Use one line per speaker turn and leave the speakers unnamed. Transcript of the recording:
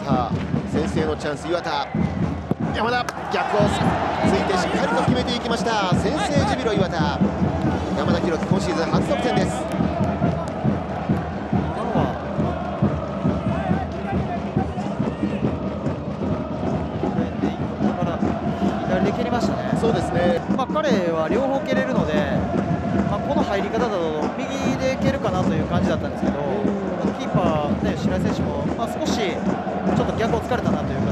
さあ先制のチャンス岩田、山田逆をついてしっかりと決めていきました。先制ジュビロ磐田、山田大輝今シーズン初得点です。
で蹴りましたね。
そうですね。
彼は両方蹴れるので、この入り方だと右で蹴るかなという感じだったんですけど、キーパーで白井選手も少しちょっと逆を突かれたなという